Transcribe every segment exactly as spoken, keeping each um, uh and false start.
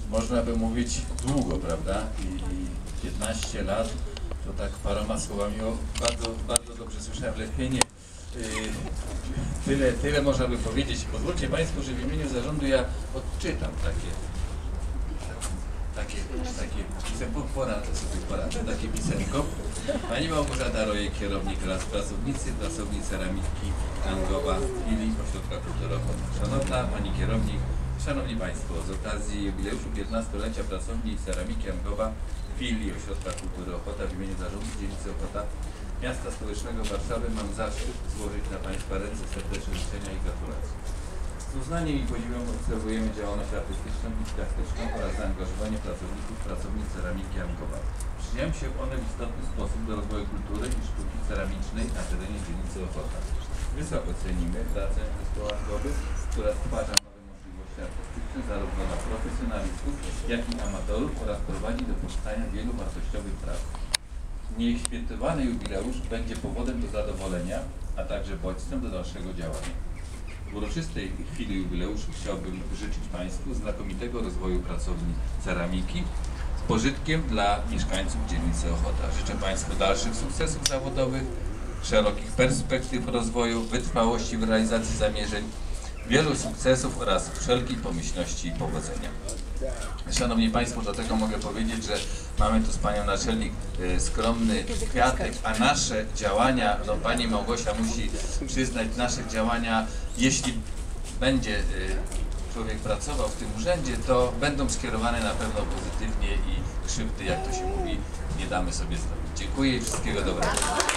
można by mówić długo, prawda? I piętnaście lat to tak paroma słowami, o, bardzo, bardzo dobrze słyszałem, lepiej nie. Yy, tyle, tyle można by powiedzieć. Pozwólcie Państwo, że w imieniu zarządu ja odczytam takie takie, takie pisemko, poradzę sobie, poradzę, takie pisemko. Pani Małgorzata Rojek, kierownik raz pracownicy, pracownik ceramiki Angowa Filii Ośrodka Kultury Ochota. Szanowna Pani Kierownik, Szanowni Państwo, z okazji jubileuszu piętnastolecia pracowni ceramiki Angowa Filii Ośrodka Kultury Ochota w imieniu zarządu dzielnicy Ochota Miasta Stołecznego Warszawy mam zaszczyt złożyć na Państwa ręce serdeczne życzenia i gratulacje. Z uznaniem i podziwem obserwujemy działalność artystyczną i dydaktyczną oraz zaangażowanie pracowników pracowni ceramiki Angowa. Przyczyniają się one w istotny sposób do rozwoju kultury i sztuki ceramicznej na terenie dzielnicy Ochota. Wysoko cenimy pracę zespołu Angowy, która stwarza nowe możliwości artystyczne zarówno dla profesjonalistów, jak i amatorów oraz prowadzi do powstania wielu wartościowych prac. Niech świętowany jubileusz będzie powodem do zadowolenia, a także bodźcem do dalszego działania. W uroczystej chwili jubileuszu chciałbym życzyć Państwu znakomitego rozwoju pracowni ceramiki z pożytkiem dla mieszkańców dzielnicy Ochota. Życzę Państwu dalszych sukcesów zawodowych, szerokich perspektyw rozwoju, wytrwałości w realizacji zamierzeń, wielu sukcesów oraz wszelkiej pomyślności i powodzenia. Szanowni Państwo, do tego mogę powiedzieć, że mamy tu z Panią Naczelnik y, skromny kwiatek, a nasze działania, no Pani Małgosia musi przyznać, nasze działania, jeśli będzie y, człowiek pracował w tym urzędzie, to będą skierowane na pewno pozytywnie i krzywdy, jak to się mówi, nie damy sobie zrobić. Dziękuję i wszystkiego dobrego.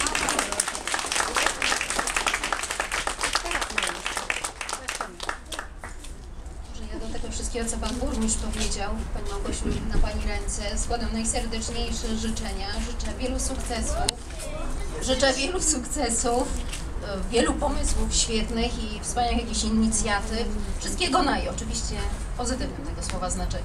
Wszystkiego, co Pan Burmistrz powiedział, Pani Małgosiu, na Pani ręce, składam najserdeczniejsze życzenia. Życzę wielu sukcesów, życzę wielu sukcesów, wielu pomysłów świetnych i wspaniałych jakichś inicjatyw. Wszystkiego naj, oczywiście pozytywnym tego słowa znaczeniu.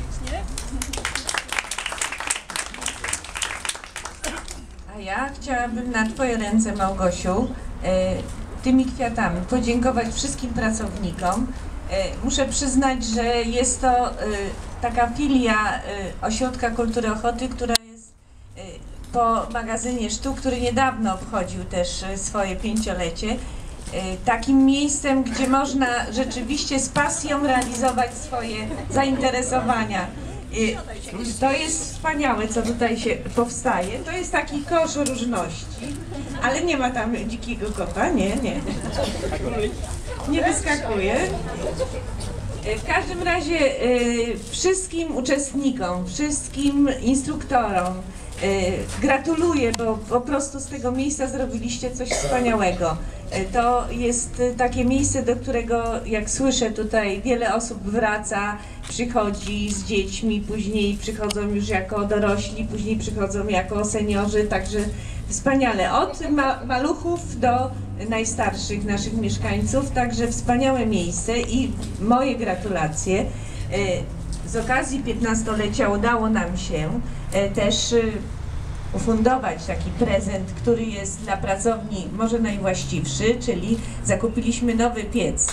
A ja chciałabym na Twoje ręce, Małgosiu, tymi kwiatami podziękować wszystkim pracownikom. Muszę przyznać, że jest to taka filia Ośrodka Kultury Ochoty, która jest po magazynie sztuk, który niedawno obchodził też swoje pięciolecie. Takim miejscem, gdzie można rzeczywiście z pasją realizować swoje zainteresowania. To jest wspaniałe, co tutaj się powstaje. To jest taki kosz różności, ale nie ma tam dzikiego kota, nie, nie. Nie wyskakuje. W każdym razie y, wszystkim uczestnikom, wszystkim instruktorom y, gratuluję, bo po prostu z tego miejsca zrobiliście coś wspaniałego. Y, to jest y, takie miejsce, do którego, jak słyszę tutaj, wiele osób wraca, przychodzi z dziećmi, później przychodzą już jako dorośli, później przychodzą jako seniorzy, także wspaniale. Od ma maluchów do najstarszych naszych mieszkańców, także wspaniałe miejsce i moje gratulacje. Z okazji piętnastolecia udało nam się też ufundować taki prezent, który jest dla pracowni może najwłaściwszy, czyli zakupiliśmy nowy piec.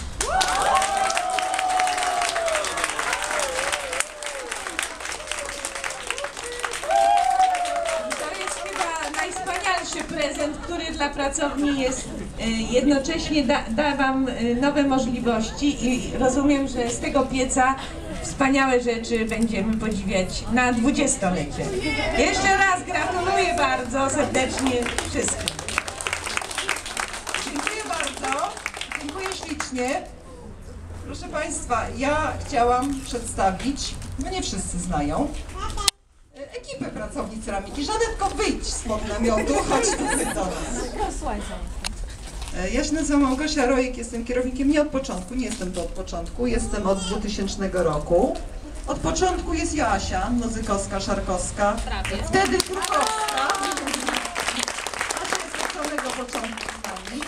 Prezent, który dla pracowni jest jednocześnie da, da Wam nowe możliwości i rozumiem, że z tego pieca wspaniałe rzeczy będziemy podziwiać na dwudziestolecie. Jeszcze raz gratuluję bardzo serdecznie wszystkim. Dziękuję bardzo, dziękuję ślicznie. Proszę Państwa, ja chciałam przedstawić, no nie wszyscy znają, ekipę pracowni ceramiki. Żanetko, wyjdź spod namiotu, chodź tutaj do nas. Ja się nazywam Małgosia Rojek, jestem kierownikiem nie od początku, nie jestem tu od początku, jestem od dwutysięcznego roku. Od początku jest Joasia Nozykowska, Szarkowska, wtedy Krukowska. Asia jest od samego początku z nami.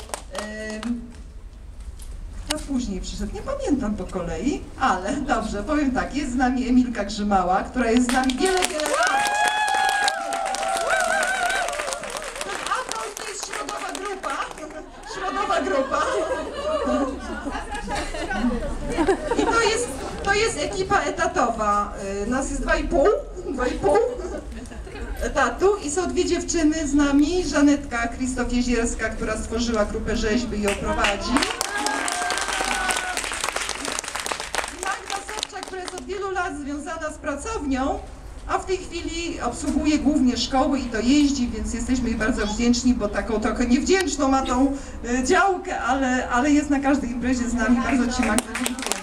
Kto później przyszedł? Nie pamiętam po kolei, ale dobrze, powiem tak, jest z nami Emilka Grzymała, która jest z nami wiele, wiele lat. A to jest środowa grupa, środowa grupa. I to jest, to jest ekipa etatowa. Y, Nas jest dwa i pół, dwa i pół etatu i są dwie dziewczyny z nami. Żanetka Krzysztof-Jezierska, która stworzyła grupę rzeźby i ją prowadzi. Magda Sobczak, która jest od wielu lat związana z pracownią, a w tej chwili obsługuje głównie szkoły i to jeździ, więc jesteśmy jej bardzo wdzięczni, bo taką trochę niewdzięczną ma tą y, działkę, ale, ale jest na każdej imprezie z nami. Bardzo Ci, Magda, dziękuję.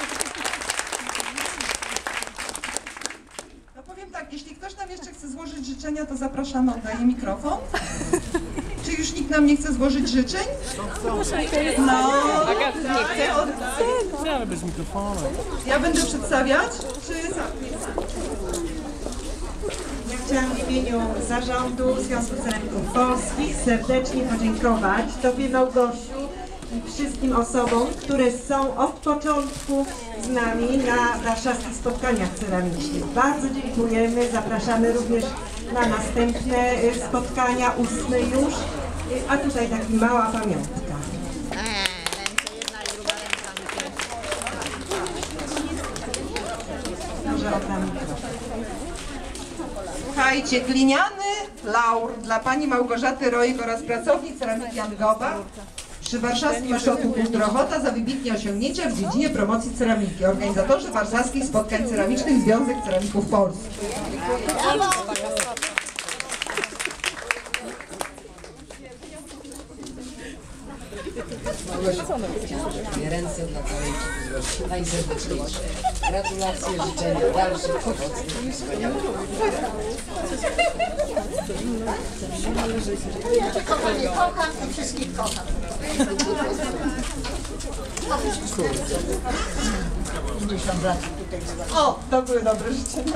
No powiem tak, jeśli ktoś nam jeszcze chce złożyć życzenia, to zapraszamy, oddaję mikrofon. Czy już nikt nam nie chce złożyć życzeń? No, daję, oddaję. Ja będę przedstawiać, czy za? Ja chciałam w imieniu Zarządu Związku Ceramików Polskich serdecznie podziękować Tobie, Małgosiu, i wszystkim osobom, które są od początku z nami na warszawskich spotkaniach ceramicznych. Bardzo dziękujemy, zapraszamy również na następne spotkania, ósme już, a tutaj taka mała pamiątka. Może oddam mikrofon. Słuchajcie, gliniany laur dla pani Małgorzaty Rojek oraz pracownic Ceramiki Angowa przy Warszawskim Ośrodku Kultury Ochota za wybitne osiągnięcia w dziedzinie promocji ceramiki. Organizatorzy warszawskich spotkań ceramicznych Związek Ceramików Polskich. Ręce dla całej ekipy złożyć najserdeczniejsze gratulacje, życzenia dalszych owocnych i wspaniałych. Kochanie, kocham i wszystkich kocham. O, to były dobre życzenia.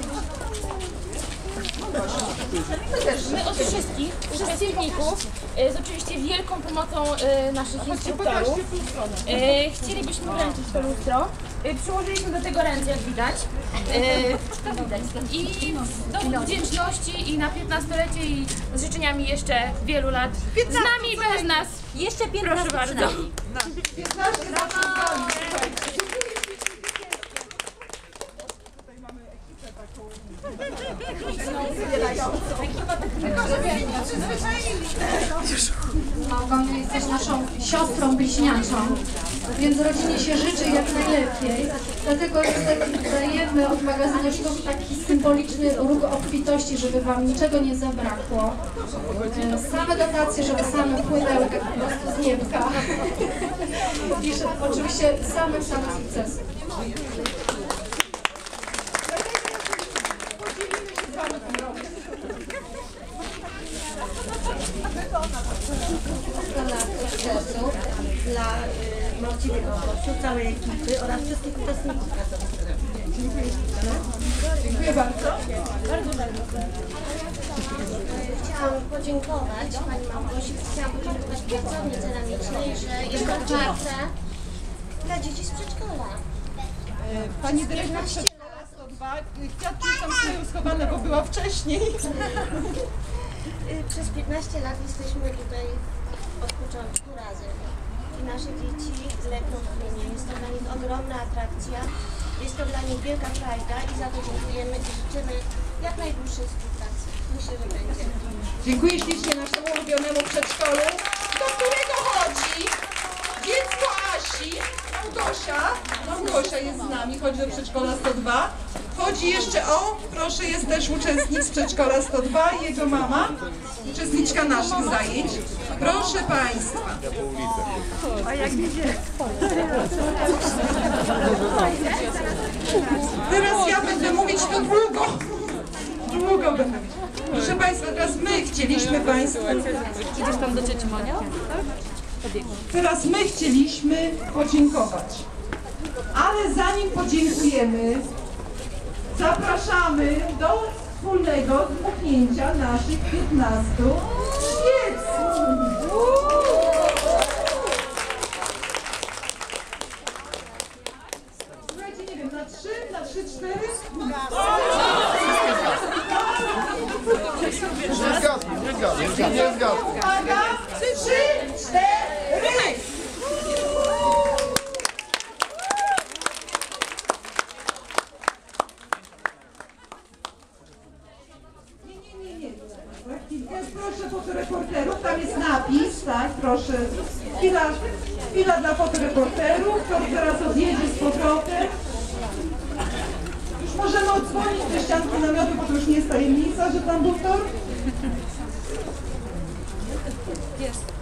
My od wszystkich uczestników, e, z oczywiście wielką pomocą e, naszych instruktorów, e, chcielibyśmy wręczyć to lustro. E, przyłożyliśmy do tego ręce, jak widać. E, to widać. I do wdzięczności i na piętnastolecie i z życzeniami jeszcze wielu lat. Z nami i bez nas. Jeszcze piętnaście. Proszę bardzo. piętnaście lat przed wami. Małgosia, jesteś naszą siostrą bliźniaczą, więc rodzinie się życzy jak najlepiej. Dlatego dajemy od magazynu sztuk taki symboliczny róg obfitości, żeby wam niczego nie zabrakło. Same dotacje, żeby same płynęły tak po prostu z niebka. I że, oczywiście samych, samych sukcesów. Dla y, Małciwie Małgosiu, całej ekipy oraz wszystkich uczestników pracowników. Dziękuję bardzo. Chciałam podziękować Pani Małgosi, chciałam podziękować pracowni ceramicznej, że jest otwarte dla dzieci z przedszkola. Pani dyrektor przedszkola sto dwa, kwiatki tam stoją schowane, bo była wcześniej. Przez piętnaście lat jesteśmy tutaj od początku razem. I nasze dzieci lekką płynie. Jest to dla nich ogromna atrakcja. Jest to dla nich wielka frajda i za to dziękujemy i życzymy jak najdłuższej współpracy. Myślę, że będzie. Dziękuję ślicznie naszemu ulubionemu przedszkolu, do którego chodzi dziecko Asi, Małgosia. Małgosia jest z nami, chodzi do przedszkola sto dwa. Chodzi jeszcze o, proszę, jest też uczestnik z przedszkola sto dwa i jego mama, uczestniczka naszych zajęć. Proszę Państwa. A jak idzie? Teraz ja będę mówić to długo. Długo będę mówić. Proszę Państwa, teraz my chcieliśmy Państwu... Idziesz tam do cioci Monia? Teraz my chcieliśmy podziękować. Ale zanim podziękujemy, zapraszamy do wspólnego dmuchnięcia naszych piętnastu świec. Słuchajcie, nie wiem, na trzy, na trzy, cztery? Nie zgadzam, nie zgadzam, nie zgadzam. Uwaga, trzy, cztery! proszę fotoreporterów, tam jest napis, tak, proszę. Chwila, chwila dla fotoreporterów, tor zaraz odjedzie z powrotem. Już możemy odzwonić te ścianki namiotu, bo to już nie jest tajemnica, że tam był tor. Jest.